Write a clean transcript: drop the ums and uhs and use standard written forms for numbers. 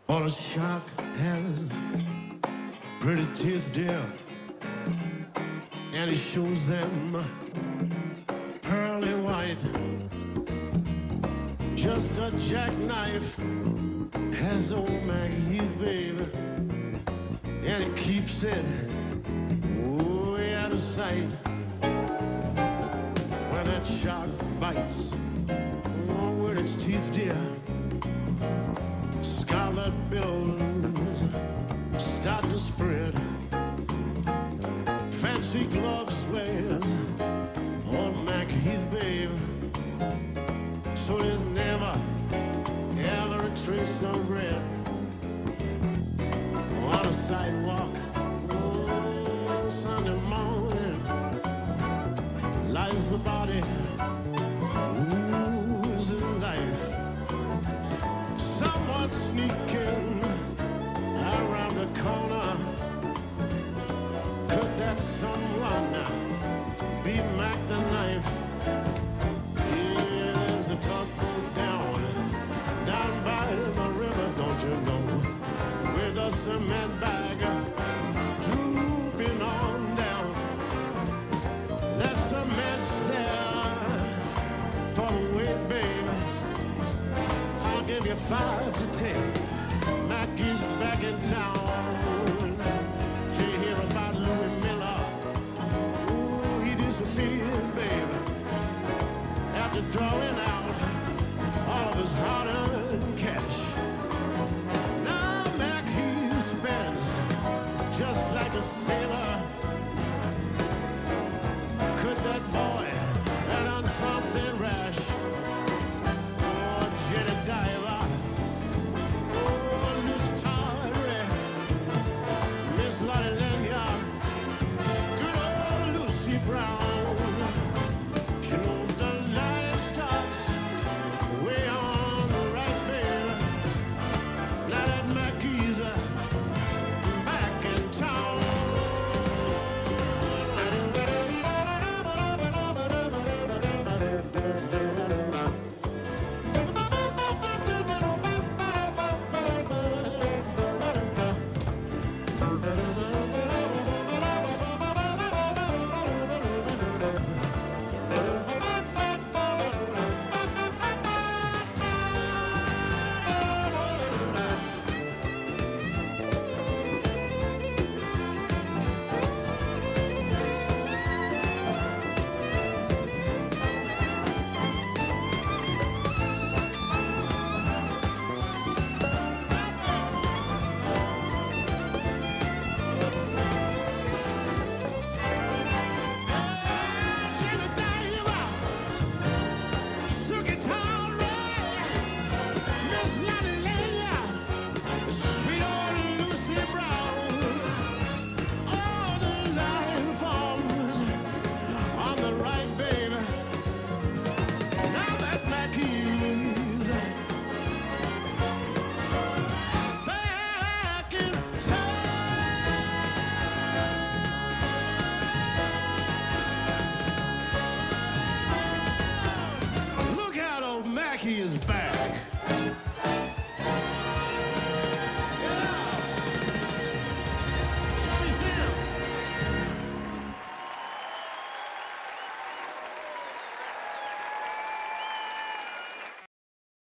Or a shark has pretty teeth, dear, and he shows them pearly white. Just a jackknife has old Maggie's baby, and he keeps it way out of sight. When that shark bites with its teeth, dear, scarlet billows start to spread. Fancy gloves wears old Maggie's babe, so there's never, ever a trace of red on a sidewalk. Sunday morning lies the body oozing life. Someone sneaking around the corner. Could that someone be Mac the Knife? Yeah, there's a tugboat down by the river, don't you know, with a cement bag drooping on down. That cement's there for the weight, baby. I'll give you 5 to 10. Mackie's back in town. Did you hear about Louis Miller? Ooh, he disappeared, baby, after drawing out all of his hard-earned cash. Now Mackie spends just like a sailor. Could that boy